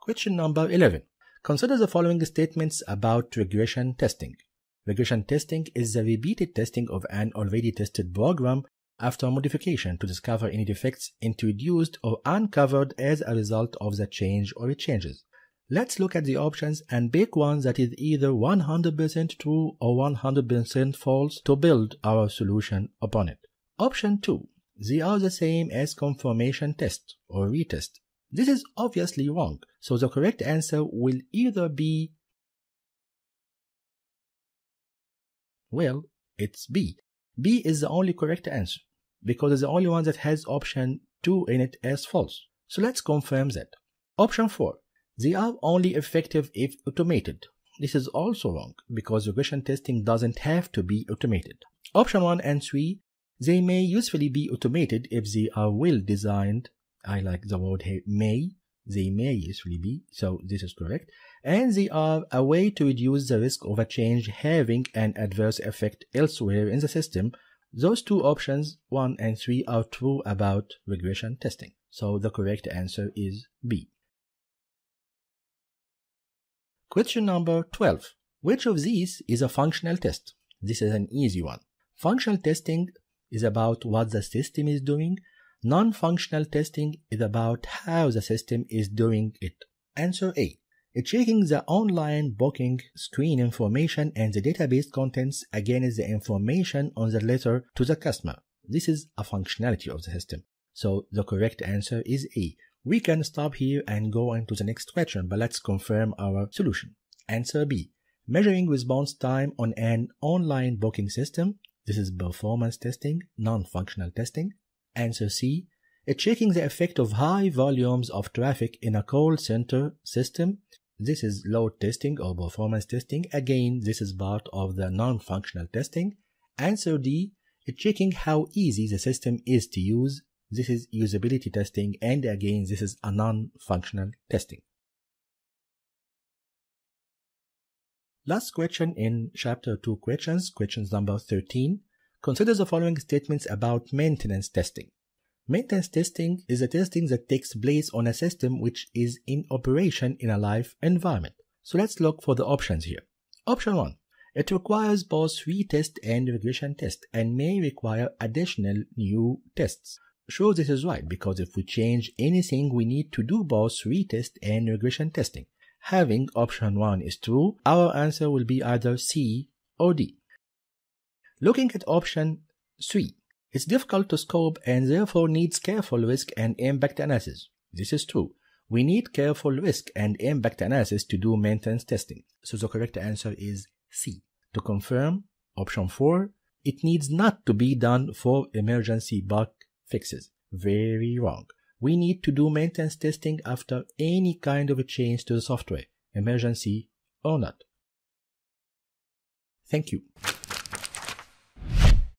Question number 11. Consider the following statements about regression testing. Regression testing is the repeated testing of an already tested program after modification to discover any defects introduced or uncovered as a result of the change or changes. Let's look at the options and pick one that is either 100% true or 100% false to build our solution upon it. Option 2. They are the same as confirmation test or retest. This is obviously wrong, so the correct answer will either be, well, it's B. B is the only correct answer, because it's the only one that has option 2 in it as false. So let's confirm that. Option 4. They are only effective if automated. This is also wrong, because regression testing doesn't have to be automated. Option 1 and 3. They may usefully be automated if they are well designed. I like the word here, may. They may usefully be, so this is correct. And they are a way to reduce the risk of a change having an adverse effect elsewhere in the system. Those two options, 1 and 3, are true about regression testing. So the correct answer is B. Question number 12. Which of these is a functional test? This is an easy one. Functional testing is about what the system is doing. Non-functional testing is about how the system is doing it. Answer A. Checking the online booking screen information and the database contents against the information on the letter to the customer. This is a functionality of the system. So the correct answer is A. We can stop here and go on to the next question, but let's confirm our solution. Answer B. Measuring response time on an online booking system. This is performance testing, non-functional testing. Answer C. Checking the effect of high volumes of traffic in a call center system. This is load testing or performance testing. Again, this is part of the non-functional testing. Answer D. Checking how easy the system is to use. This is usability testing, and again, this is a non-functional testing. Last question in chapter 2 questions number 13. Consider the following statements about maintenance testing. Maintenance testing is a testing that takes place on a system which is in operation in a live environment. So let's look for the options here. Option 1. It requires both retest and regression test and may require additional new tests. Sure, this is right, because if we change anything, we need to do both retest and regression testing. Having option 1 is true, our answer will be either C or D. Looking at option 3, it's difficult to scope and therefore needs careful risk and impact analysis. This is true. We need careful risk and impact analysis to do maintenance testing. So the correct answer is C. To confirm, option 4, it needs not to be done for emergency bug fixes. Very wrong. We need to do maintenance testing after any kind of a change to the software, emergency or not. Thank you.